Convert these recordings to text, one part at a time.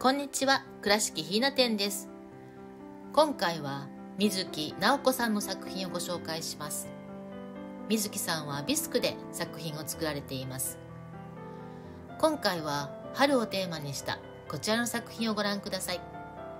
こんにちは、倉敷ひな店です。今回は水木直子さんの作品をご紹介します。水木さんはビスクで作品を作られています。今回は春をテーマにしたこちらの作品をご覧ください。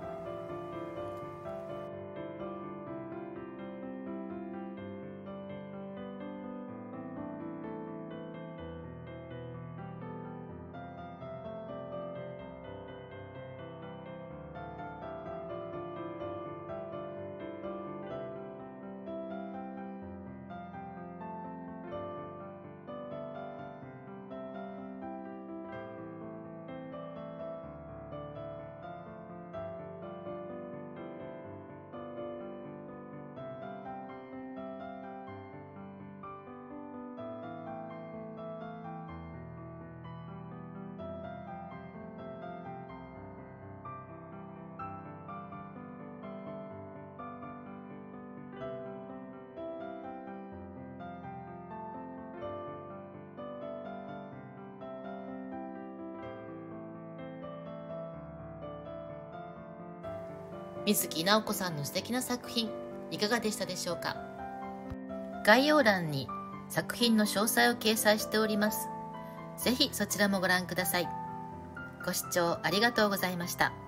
水木直子さんの素敵な作品いかがでしたでしょうか。概要欄に作品の詳細を掲載しております。ぜひそちらもご覧ください。ご視聴ありがとうございました。